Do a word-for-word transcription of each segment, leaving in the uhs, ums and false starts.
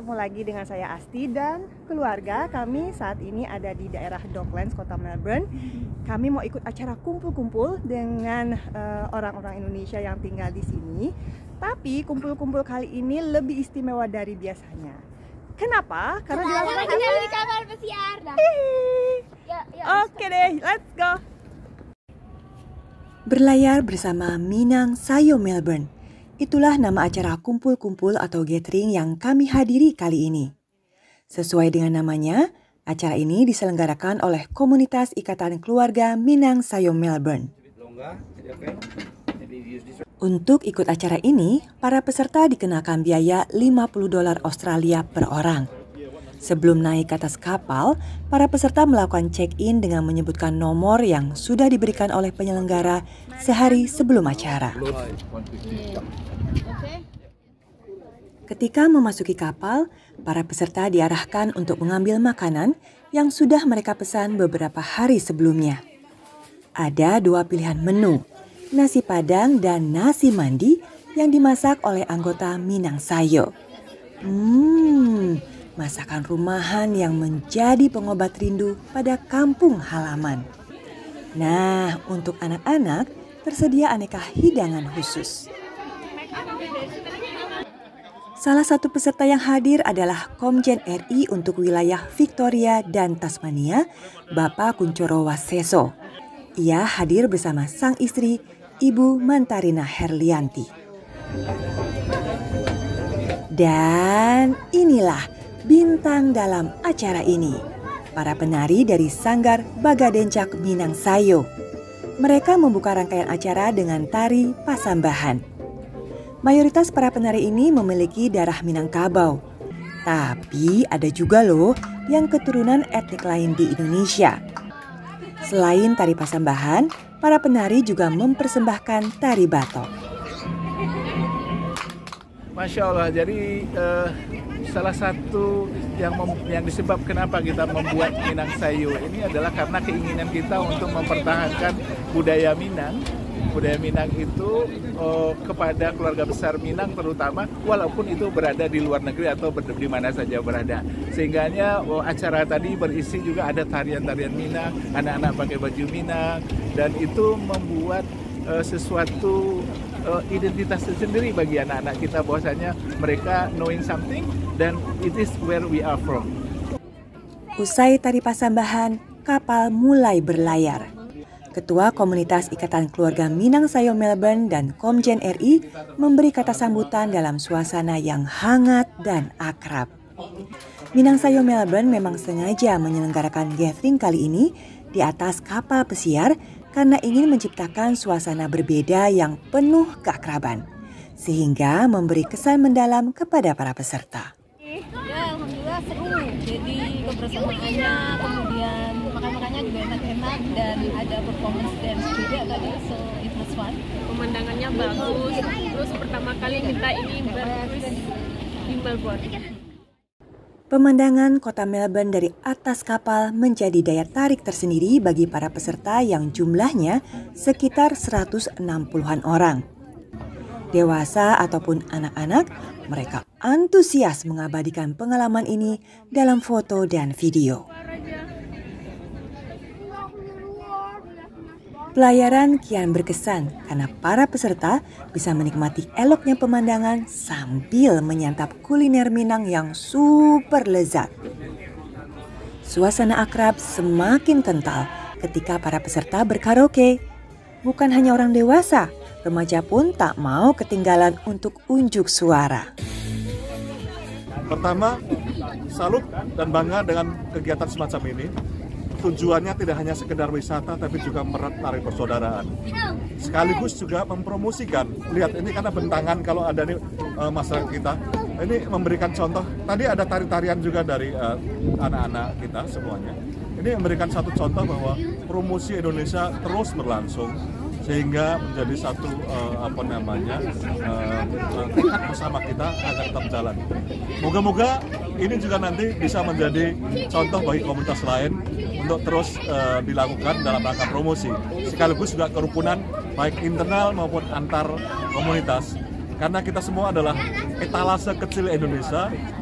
ketemu lagi dengan saya Asti dan keluarga. Kami saat ini ada di daerah Docklands, kota Melbourne. Kami mau ikut acara kumpul-kumpul dengan orang-orang uh, Indonesia yang tinggal di sini. Tapi kumpul-kumpul kali ini lebih istimewa dari biasanya. Kenapa? Karena dilakukan di kapal pesiar. Ya, ya, Oke deh, let's go. Berlayar bersama Minang Sayo Melbourne. Itulah nama acara kumpul-kumpul atau gathering yang kami hadiri kali ini. Sesuai dengan namanya, acara ini diselenggarakan oleh Komunitas Ikatan Keluarga Minang Sayo Melbourne. Untuk ikut acara ini, para peserta dikenakan biaya lima puluh dolar Australia per orang. Sebelum naik ke atas kapal, para peserta melakukan check-in dengan menyebutkan nomor yang sudah diberikan oleh penyelenggara sehari sebelum acara. Ketika memasuki kapal, para peserta diarahkan untuk mengambil makanan yang sudah mereka pesan beberapa hari sebelumnya. Ada dua pilihan menu, nasi padang dan nasi mandi yang dimasak oleh anggota Minang Sayo. Hmm, masakan rumahan yang menjadi pengobat rindu pada kampung halaman. Nah, untuk anak-anak tersedia aneka hidangan khusus. Salah satu peserta yang hadir adalah Komjen R I untuk wilayah Victoria dan Tasmania, Bapak Kuncoro Waseso. Ia hadir bersama sang istri, Ibu Mantarina Herlianti. Dan inilah bintang dalam acara ini, para penari dari Sanggar Bagadencak Minang Sayo. Mereka membuka rangkaian acara dengan tari Pasambahan. Mayoritas para penari ini memiliki darah Minangkabau. Tapi ada juga loh yang keturunan etnik lain di Indonesia. Selain tari Pasambahan, para penari juga mempersembahkan tari batok. Masya Allah, jadi uh, salah satu yang mem- yang disebab kenapa kita membuat Minang Sayo ini adalah karena keinginan kita untuk mempertahankan budaya Minang. Budaya Minang itu uh, kepada keluarga besar Minang terutama, walaupun itu berada di luar negeri atau ber- di mana saja berada. Sehingganya uh, acara tadi berisi juga ada tarian-tarian Minang, anak-anak pakai baju Minang, dan itu membuat uh, sesuatu uh, identitas tersendiri bagi anak-anak kita, bahwasanya mereka knowing something dan it is where we are from. Usai tari Pasambahan, kapal mulai berlayar. Ketua Komunitas Ikatan Keluarga Minang Sayo Melbourne dan Komjen R I memberi kata sambutan dalam suasana yang hangat dan akrab. Minang Sayo Melbourne memang sengaja menyelenggarakan gathering kali ini di atas kapal pesiar karena ingin menciptakan suasana berbeda yang penuh keakraban, sehingga memberi kesan mendalam kepada para peserta. Ya, alhamdulillah seru. Jadi kebersamaannya, kemudian makan-makannya juga enak-enak dan ada performance dance juga tadi, so it was fun. Pemandangannya bagus. Terus pertama kali kita ini berkruis di Melbourne. Pemandangan kota Melbourne dari atas kapal menjadi daya tarik tersendiri bagi para peserta yang jumlahnya sekitar seratus enam puluhan orang. Dewasa ataupun anak-anak, mereka antusias mengabadikan pengalaman ini dalam foto dan video. Pelayaran kian berkesan karena para peserta bisa menikmati eloknya pemandangan sambil menyantap kuliner Minang yang super lezat. Suasana akrab semakin kental ketika para peserta berkaraoke. Bukan hanya orang dewasa, remaja pun tak mau ketinggalan untuk unjuk suara. Pertama, salut dan bangga dengan kegiatan semacam ini. Tujuannya tidak hanya sekedar wisata, tapi juga merat tari persaudaraan. Sekaligus juga mempromosikan. Lihat ini karena bentangan kalau ada nih uh, masyarakat kita. Ini memberikan contoh. Tadi ada tari-tarian juga dari uh, anak-anak kita semuanya. Ini memberikan satu contoh bahwa promosi Indonesia terus berlangsung, sehingga menjadi satu uh, apa namanya uh, tekad bersama kita agar tetap jalan. Moga-moga ini juga nanti bisa menjadi contoh bagi komunitas lain untuk terus uh, dilakukan dalam rangka promosi, sekaligus juga kerukunan baik internal maupun antar komunitas. Karena kita semua adalah etalase kecil Indonesia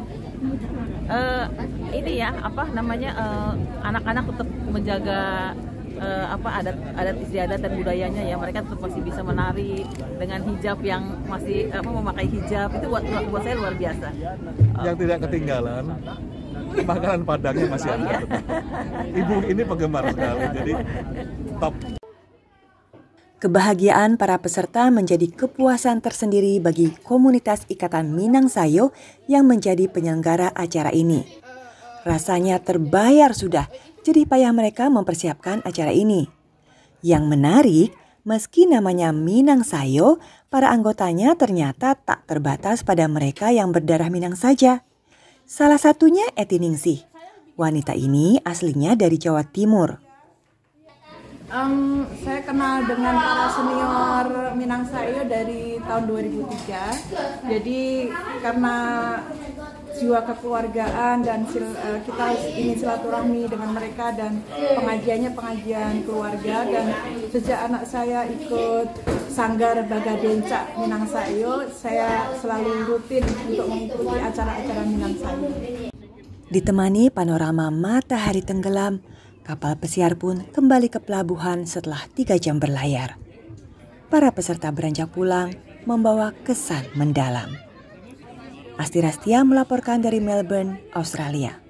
uh, ini ya apa namanya anak-anak uh, tetap menjaga uh, apa adat adat istiadat dan budayanya ya, mereka tetap masih bisa menari dengan hijab yang masih apa memakai hijab, itu buat buat saya luar biasa. Yang tidak ketinggalan makanan Padangnya masih ada. Oh, iya. Ibu ini penggemar sekali, jadi top. Kebahagiaan para peserta menjadi kepuasan tersendiri bagi komunitas Ikatan Minang Sayo yang menjadi penyelenggara acara ini. Rasanya terbayar sudah jerih payah mereka mempersiapkan acara ini. Yang menarik, meski namanya Minang Sayo, para anggotanya ternyata tak terbatas pada mereka yang berdarah Minang saja. Salah satunya Eti Ningsih. Wanita ini aslinya dari Jawa Timur. Um, saya kenal dengan para senior Minang Sayo dari tahun dua ribu tiga. Jadi karena jiwa kekeluargaan dan sil, uh, kita ingin silaturahmi dengan mereka, dan pengajiannya pengajian keluarga, dan sejak anak saya ikut Sanggar Bagadencak Minang Sayo, saya selalu rutin untuk mengikuti acara-acara Minang Sayo. Ditemani panorama matahari tenggelam, kapal pesiar pun kembali ke pelabuhan setelah tiga jam berlayar. Para peserta beranjak pulang membawa kesan mendalam. Asti Rastia melaporkan dari Melbourne, Australia.